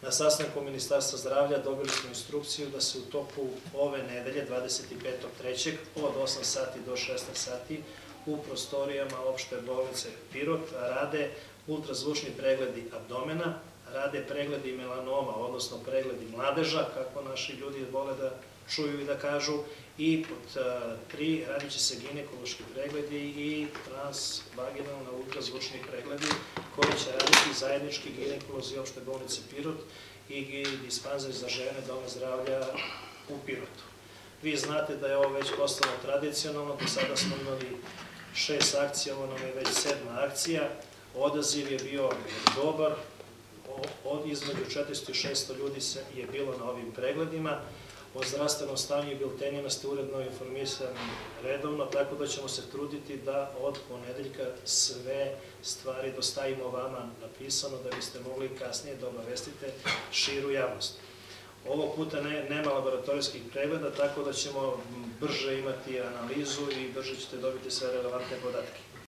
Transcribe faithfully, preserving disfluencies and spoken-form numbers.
Na sastanku Ministarstva zdravlja dobili smo instrukciju da se u toku ove nedelje, dvadeset petog trećeg od osam sati do šesnaest sati u prostorijama opšte bolnice Pirot rade ultrazvučni pregledi abdomena, rade pregledi melanoma, odnosno pregledi mladeža, kako naši ljudi vole da čuju i da kažu, i pod tri radit će se ginekološki pregledi i transvaginalni ultrazvučni pregledi koji će raditi zajednički ginekolozi opšte bolnice Pirot i dispanzer za žene Doma zdravlja u Pirotu. Vi znate da je ovo već postalo tradicionalno, do sada smo imali šest akcija, ovo nam je već sedma akcija, odaziv je bio dobar, između četiristo i šesto ljudi je bilo na ovim pregledima. O zdravstvenom stanju i biltenima ste uredno informisani redovno, tako da ćemo se truditi da od ponedeljka sve stvari dostavimo vama napisano, da biste mogli kasnije da obavestite širu javnost. Ovog puta nema laboratorijskih pregleda, tako da ćemo brže imati analizu i brže ćete dobiti sve relevantne podatke.